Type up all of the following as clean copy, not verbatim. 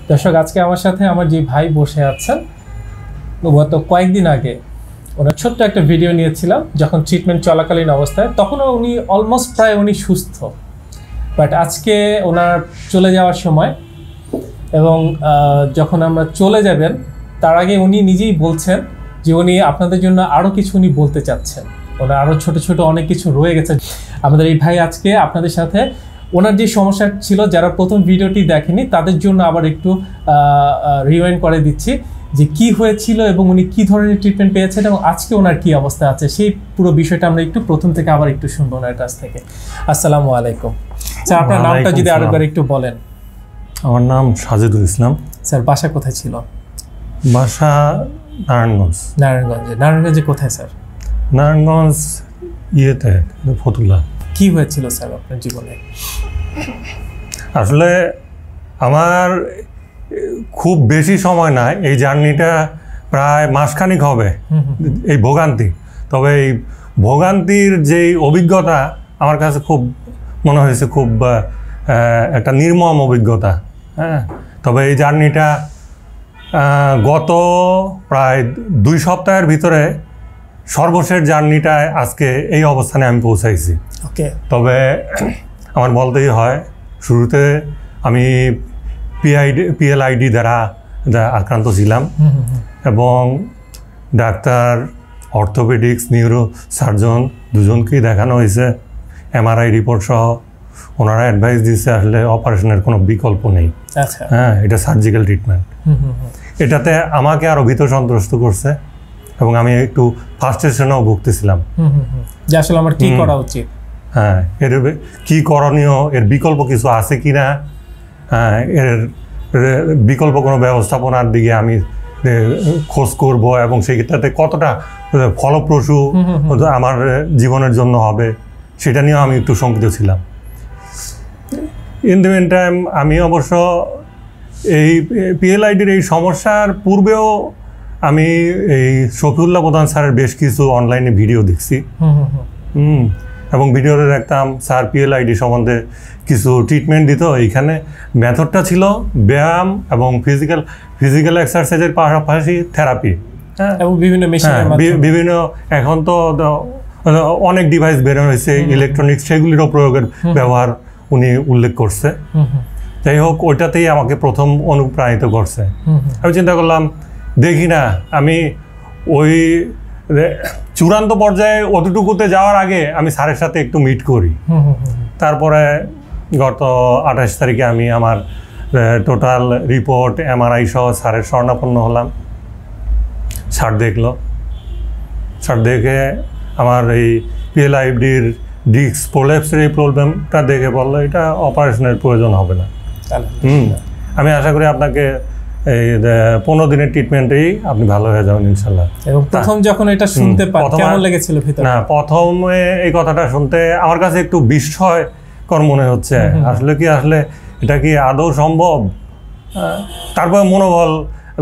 দর্শক, আজকে আমার সাথে আমার যে ভাই বসে আছেন, গত কয়েকদিন আগে ওনার ছোট্ট একটা ভিডিও নিয়েছিলাম যখন ট্রিটমেন্ট চলাকালীন অবস্থায়। তখনও উনি অলমোস্ট প্রায় সুস্থ, বাট আজকে ওনার চলে যাওয়ার সময় এবং যখন আমরা চলে যাবেন তার আগে উনি নিজেই বলছেন যে উনি আপনাদের জন্য আরও কিছু উনি বলতে চাচ্ছেন। ওনার আরও ছোট ছোট অনেক কিছু রয়ে গেছে। আমাদের এই ভাই আজকে আপনাদের সাথে ওনার যে সমস্যা ছিল, যারা প্রথম ভিডিওটি দেখেনি তাদের জন্য আবার একটু রিওয়াইন্ড করে দিচ্ছি যে কি হয়েছিল এবং উনি কি ধরনের ট্রিটমেন্ট পেয়েছেন এবং আজকে ওনার কি অবস্থা আছে, সেই পুরো বিষয়টা আমরা একটু প্রথম থেকে আবার একটু শুনবো ওনার কাছ থেকে। আসসালামু আলাইকুম স্যার, আপনার নামটা যদি আরেকবার একটু বলেন। আমার নাম সাজেদুল ইসলাম। স্যার বাসা কোথায় ছিল? বাসা নারায়ণগঞ্জ। নারায়ণগঞ্জে কোথায় স্যার? নারায়ণগঞ্জ ইয়েতে ফতুল্লা। কি হয়েছিল স্যার আপনার জীবনে? আসলে আমার খুব বেশি সময় নাই, এই জার্নিটা প্রায় মাসখানিক হবে এই ভোগান্তি। তবে এই ভোগান্তির যেই অভিজ্ঞতা আমার কাছে খুব মনে হয়েছে খুব একটা নির্মম অভিজ্ঞতা। হ্যাঁ, তবে এই জার্নিটা গত প্রায় 2 সপ্তাহের ভিতরে সর্বশেষ জার্নিটায় আজকে এই অবস্থানে আমি পৌঁছাইছি। ওকে, তবে আমার বলতেই হয়, শুরুতে আমি PLID দ্বারা আক্রান্ত ছিলাম এবং ডাক্তার, অর্থোপেডিক্স, নিউরো সার্জন দুজনকেই দেখানো হয়েছে। MRI রিপোর্ট সহ ওনারা অ্যাডভাইস দিয়েছে আসলে অপারেশনের কোনো বিকল্প নেই। আচ্ছা, হ্যাঁ, এটা সার্জিক্যাল ট্রিটমেন্ট। এটাতে আমাকে আরও ভীত সন্ত্রস্ত করছে এবং আমি একটু ফার্স্ট্রেশনেও ভুগতেছিলাম যে আসলে আমার কি করা উচিত। হ্যাঁ, এর কি করণীয়, এর বিকল্প কিছু আছে কি না, হ্যাঁ, এর বিকল্প কোনো ব্যবস্থাপনার দিকে আমি খোঁজ করব এবং সেইটাতে কতটা ফলপ্রসূ আমার জীবনের জন্য হবে সেটা নিয়েও আমি একটু শঙ্কিত ছিলাম। ইন দ্য মেন টাইম আমি অবশ্য এই PLIDর এই সমস্যার পূর্বেও আমি এই শফিউল্লাহ প্রধান স্যারের বেশ কিছু অনলাইনে ভিডিও দেখছি এবং ভিডিওতে দেখতাম স্যার PLID সম্বন্ধে কিছু ট্রিটমেন্ট দিত। এইখানে মেথডটা ছিল ব্যায়াম এবং ফিজিক্যাল এক্সারসাইজের পাশাপাশি থেরাপি। হ্যাঁ, এবং বিভিন্ন এখন তো অনেক ডিভাইস বের হয়েছে ইলেকট্রনিক্স, সেগুলিরও প্রয়োগের ব্যবহার উনি উল্লেখ করছে। যাই হোক, ওইটাতেই আমাকে প্রথম অনুপ্রাণিত করছে। আমি চিন্তা করলাম দেখি না, আমি ওই চূড়ান্ত পর্যায়ে অতটুকুতে যাওয়ার আগে আমি স্যারের সাথে একটু মিট করি। তারপরে গত 28 তারিখে আমি আমার টোটাল রিপোর্ট MRI সহ স্যারের শরণাপন্ন হলাম। স্যার দেখলো, স্যার দেখে আমার এই PLIDর ডিস্ক প্রোল্যাপসের এই প্রবলেমটা দেখে বললো এটা অপারেশনের প্রয়োজন হবে না। আমি আশা করি আপনাকে এই 15 দিনের ট্রিটমেন্টেই আপনি ভালো হয়ে যাবেন ইনশাল্লাহ। এবং প্রথম যখন এটা শুনতে কেমন লেগেছিল ভিতরে? না, প্রথমে এই কথাটা শুনতে আমার কাছে একটু বিস্ময়কর মনে হচ্ছে। আসলে এটা কি আদৌ সম্ভব? তারপর মনোবল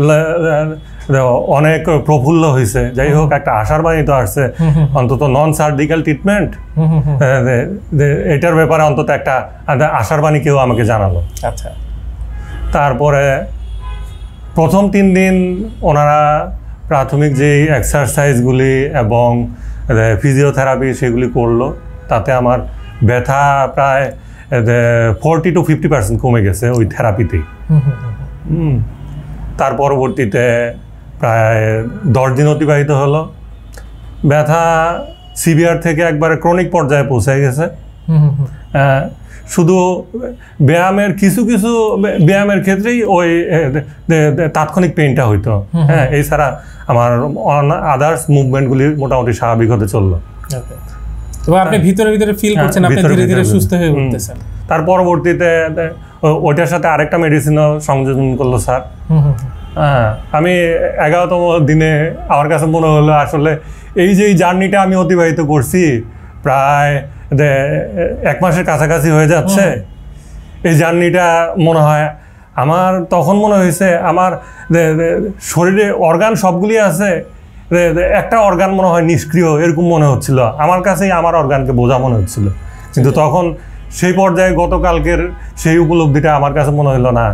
অনেক প্রফুল্ল হয়েছে। যাই হোক, একটা আশার বাণী তো আসছে, অন্তত নন সার্জিক্যাল ট্রিটমেন্ট এটার ব্যাপারে অন্তত একটা আশার বাণী কেউ আমাকে জানালো। আচ্ছা, তারপরে প্রথম 3 দিন ওনারা প্রাথমিক যেই এক্সারসাইজগুলি এবং ফিজিওথেরাপি সেগুলি করলো, তাতে আমার ব্যথা প্রায় 40 to 50% কমে গেছে ওই থেরাপিতেই। তার পরবর্তীতে প্রায় 10 দিন অতিবাহিত হলো, ব্যথা সিভিয়ার থেকে একবারে ক্রনিক পর্যায়ে পৌঁছে গেছে। শুধু ব্যায়ামের কিছু ব্যায়ামের ক্ষেত্রেই ওই তাৎক্ষণিক পেইনটা হইতো। হ্যাঁ, এছাড়া আমার আদার্স মুভমেন্টগুলি মোটামুটি স্বাভাবিক হতে চললো। আপনি ভিতরে ফিল করছেন আপনি ধীরে ধীরে সুস্থ হয়ে উঠতেছেন। তার পরবর্তীতে ওইটার সাথে আরেকটা মেডিসিনও সংযোজন করলো স্যার। হ্যাঁ, আমি 11তম দিনে আমার কাছে মনে হলো আসলে এই যে জার্নিটা আমি অতিবাহিত করছি প্রায় 1 মাসের কাছাকাছি হয়ে যাচ্ছে, এই জার্নিটা মনে হয় আমার তখন মনে হয়েছে আমার শরীরে অর্গান সবগুলি আছে, একটা অর্গান মনে হয় নিষ্ক্রিয়, এরকম মনে হচ্ছিল আমার কাছেই। আমার অর্গানকে বোঝা মনে হচ্ছিল, কিন্তু তখন সেই পর্যায়ে গতকালকের সেই উপলব্ধিটা আমার কাছে মনে হলো না,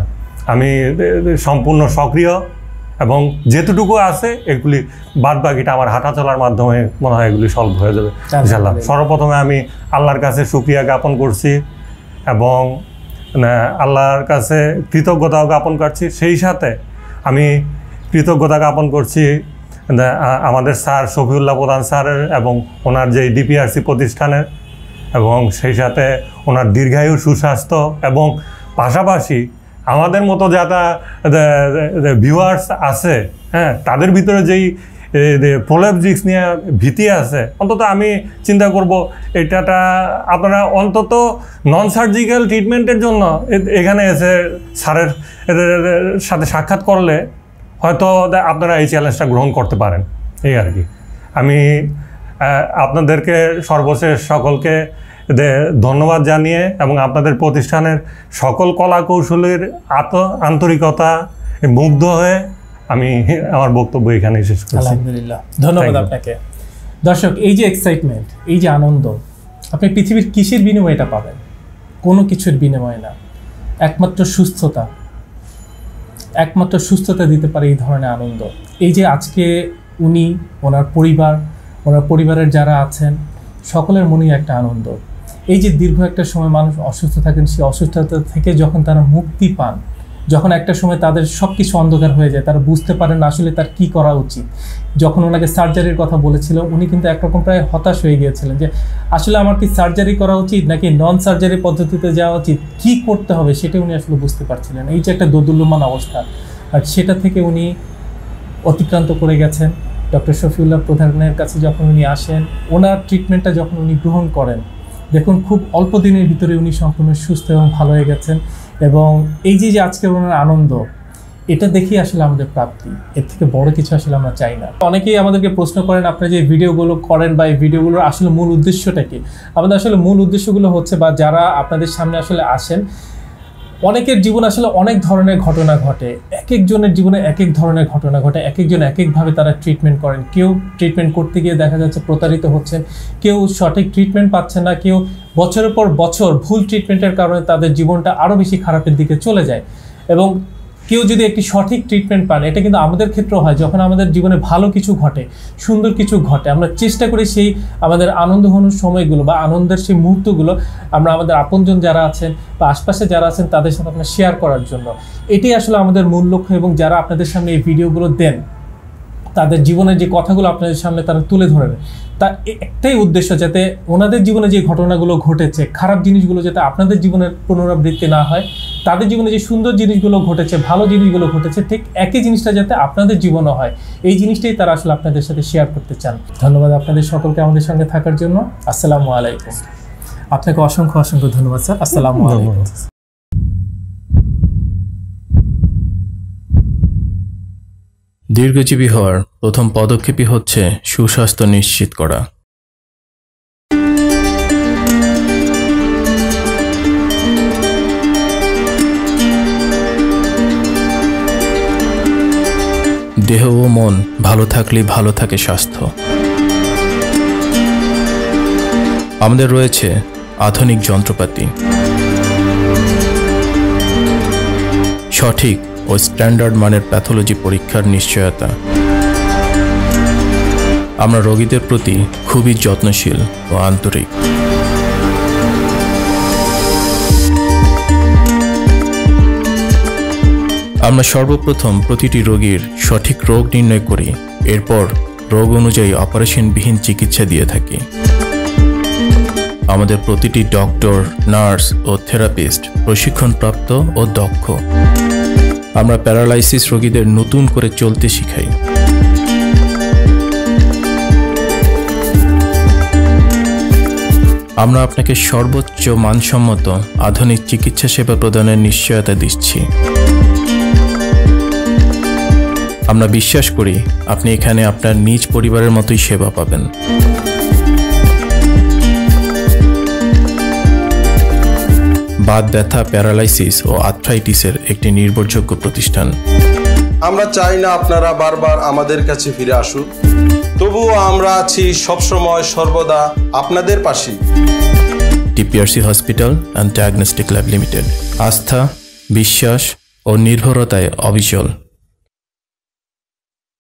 আমি সম্পূর্ণ সক্রিয় এবং যেতটুকু আছে এগুলি বাদ বাকিটা আমার হাঁটা চলার মাধ্যমে মনে হয় এগুলি সলভ হয়ে যাবে ইনশাআল্লাহ। সর্বপ্রথমে আমি আল্লাহর কাছে শুকরিয়া জ্ঞাপন করছি এবং আল্লাহর কাছে কৃতজ্ঞতাও জ্ঞাপন করছি। সেই সাথে আমি কৃতজ্ঞতা জ্ঞাপন করছি আমাদের স্যার শফিউল্লাহ প্রধান স্যারের এবং ওনার যে ডিপিআরসি প্রতিষ্ঠানের, এবং সেই সাথে ওনার দীর্ঘায়ু সুস্বাস্থ্য, এবং পাশাপাশি আমাদের মতো যারা ভিউয়ার্স আছে, হ্যাঁ, তাদের ভিতরে যেই প্রোলেপজিক্স নিয়ে ভীতি আছে, অন্তত আমি চিন্তা করব এটাটা আপনারা অন্তত নন সার্জিক্যাল ট্রিটমেন্টের জন্য এখানে এসে স্যারের সাথে সাক্ষাৎ করলে হয়তো আপনারা এই চ্যালেঞ্জটা গ্রহণ করতে পারেন, এই আর কি। আমি আপনাদেরকে সর্বশেষ সকলকে ধন্যবাদ জানিয়ে এবং আপনাদের প্রতিষ্ঠানের সকল কলা কৌশলের আন্তরিকতা মুগ্ধ হয়ে আমি আমার বক্তব্য এখানে শেষ করছি। আলহামদুলিল্লাহ, ধন্যবাদ আপনাকে। দর্শক, এই যে এক্সাইটমেন্ট, এই যে আনন্দ, আপনি পৃথিবীর কিসের বিনিময়ে এটা পাবেন? কোনো কিছুর বিনিময়ে না, একমাত্র সুস্থতা, একমাত্র সুস্থতা দিতে পারে এই ধরনের আনন্দ। এই যে আজকে উনি, ওনার পরিবার, ওনার পরিবারের যারা আছেন সকলের মনেই একটা আনন্দ। এই যে দীর্ঘ একটা সময় মানুষ অসুস্থ থাকেন, সেই অসুস্থতা থেকে যখন তারা মুক্তি পান, যখন একটা সময় তাদের সব কিছু অন্ধকার হয়ে যায়, তারা বুঝতে পারেন না আসলে তার কী করা উচিত। যখন ওনাকে সার্জারির কথা বলেছিল, উনি কিন্তু একরকম প্রায় হতাশ হয়ে গিয়েছিলেন যে আসলে আমার কি সার্জারি করা উচিত নাকি নন সার্জারি পদ্ধতিতে যাওয়া উচিত, কী করতে হবে সেটা উনি আসলে বুঝতে পারছিলেন। এই যে একটা দোদুল্যমান অবস্থা, আর সেটা থেকে উনি অতিক্রান্ত করে গেছেন। ডক্টর শফিউল্লাহ প্রধানের কাছে যখন উনি আসেন, ওনার ট্রিটমেন্টটা যখন উনি গ্রহণ করেন, দেখুন খুব অল্প দিনের ভিতরে উনি সম্পূর্ণ সুস্থ এবং ভালো হয়ে গেছেন। এবং এই যে আজকের ওনার আনন্দ, এটা দেখি আসলে আমাদের প্রাপ্তি, এর থেকে বড় কিছু আসলে আমরা চাই না। অনেকেই আমাদেরকে প্রশ্ন করেন আপনারা যে ভিডিওগুলো করেন বা এই ভিডিওগুলোর আসলে মূল উদ্দেশ্যটা কি? আমাদের আসলে মূল উদ্দেশ্যগুলো হচ্ছে, বা যারা আপনাদের সামনে আসলে আসেন, অনেকের জীবনে আসলে অনেক ধরনের ঘটনা ঘটে, এক একজনের জীবনে এক এক ধরনের ঘটনা ঘটে, এক একজন এক একভাবে তারা ট্রিটমেন্ট করেন। কেউ ট্রিটমেন্ট করতে গিয়ে দেখা যাচ্ছে প্রতারিত হচ্ছেন, কেউ সঠিক ট্রিটমেন্ট পাচ্ছেন না, কেউ বছরের পর বছর ভুল ট্রিটমেন্টের কারণে তাদের জীবনটা আরও বেশি খারাপের দিকে চলে যায়। এবং কেউ যদি একটি সঠিক ট্রিটমেন্ট পান, এটা কিন্তু আমাদের ক্ষেত্রেও হয়, যখন আমাদের জীবনে ভালো কিছু ঘটে, সুন্দর কিছু ঘটে, আমরা চেষ্টা করি সেই আমাদের আনন্দঘন সময়গুলো বা আনন্দের সেই মুহূর্তগুলো আমরা আমাদের আপনজন যারা আছেন বা আশপাশে যারা আছেন তাদের সাথে আমরা শেয়ার করার জন্য। এটাই আসলে আমাদের মূল লক্ষ্য। এবং যারা আপনাদের সামনে এই ভিডিওগুলো দেন, তাদের জীবনের যে কথাগুলো আপনাদের সামনে তারা তুলে ধরেন, তার একটাই উদ্দেশ্য, যাতে ওনাদের জীবনে যে ঘটনাগুলো ঘটেছে, খারাপ জিনিসগুলো যাতে আপনাদের জীবনের পুনরাবৃত্তি না হয়, তাদের জীবনে যে সুন্দর জিনিসগুলো ঘটেছে, ভালো জিনিসগুলো ঘটেছে, ঠিক একই জিনিসটা যাতে আপনাদের জীবনও হয়, এই জিনিসটাই তারা আসলে আপনাদের সাথে শেয়ার করতে চান। ধন্যবাদ আপনাদের সকলকে আমাদের সঙ্গে থাকার জন্য। আসসালামু আলাইকুম। আপনাকে অসংখ্য অসংখ্য ধন্যবাদ স্যার। আসসালামু আলাইকুম। দীর্ঘজীবী হওয়ার প্রথম পদক্ষেপই হচ্ছে সুস্বাস্থ্য নিশ্চিত করা। দেহ ও মন ভালো থাকলেই ভালো থাকে স্বাস্থ্য। আমাদের রয়েছে আধুনিক যন্ত্রপাতি, সঠিক ও স্ট্যান্ডার্ড মানের প্যাথোলজি পরীক্ষার নিশ্চয়তা। আমরা রোগীদের প্রতি খুবই যত্নশীল ও আন্তরিক। আমরা সর্বপ্রথম প্রতিটি রোগীর সঠিক রোগ নির্ণয় করি, এরপর রোগ অনুযায়ী অপারেশনবিহীন চিকিৎসা দিয়ে থাকি। আমাদের প্রতিটি ডক্টর, নার্স ও থেরাপিস্ট প্রশিক্ষণপ্রাপ্ত ও দক্ষ। আমরা প্যারালাইসিস রোগীদের নতুন করে চলতে শিখাই। আমরা আপনাকে সর্বোচ্চ মানসম্মত আধুনিক চিকিৎসা সেবা প্রদানের নিশ্চয়তা দিচ্ছি। আমরা বিশ্বাস করি আপনি এখানে আপনার নিজ পরিবারের মতোই সেবা পাবেন। বাত ব্যথা, প্যারালাইসিস ও আর্থ্রাইটিসের একটি নির্ভরযোগ্য প্রতিষ্ঠান। আমরা চাই না আপনারা বারবার আমাদের কাছে ফিরে আসুন, তবুও আমরা আছি সবসময় সর্বদা আপনাদের পাশে। DPRC hospital and diagnostic lab limited. আস্থা, বিশ্বাস ও নির্ভরতায় অবিচল।